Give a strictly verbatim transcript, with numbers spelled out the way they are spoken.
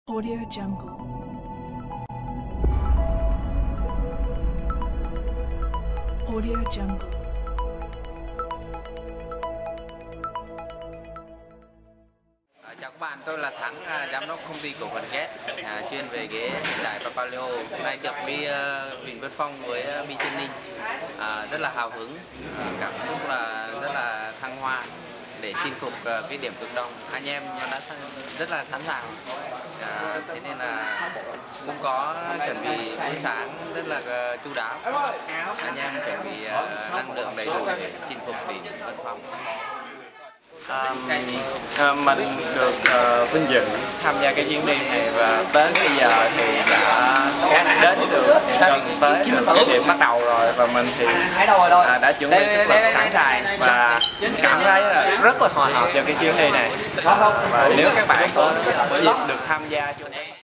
Audio Jungle. Audio Jungle. À, chào các bạn, tôi là Thắng, à, giám đốc công ty cổ phần ghét, à, chuyên về ghế hiện đại Papaleo. Hôm nay được đi uh, Vịnh Vân Phong với uh, Bi Training, à, rất là hào hứng, à, cảm xúc là rất là thăng hoa để chinh phục uh, cái điểm cực đông. Anh em đã rất là sẵn sàng, à, thế nên là cũng có chuẩn bị bữa sáng rất là uh, chu đáo. Anh em chuẩn bị uh, năng lượng đầy đủ để chinh phục đỉnh Vân Phong. À, à, mình được uh, vinh dự tham gia cái chuyến đi này và đến bây giờ thì đã đến được gần tới được cái điểm bắt đầu rồi, và mình thì à, đã chuẩn bị sức lực sẵn sàng và cảm thấy là rất là hồi hộp cho cái chuyến đi này. Và nếu các bạn có dịp được tham gia cho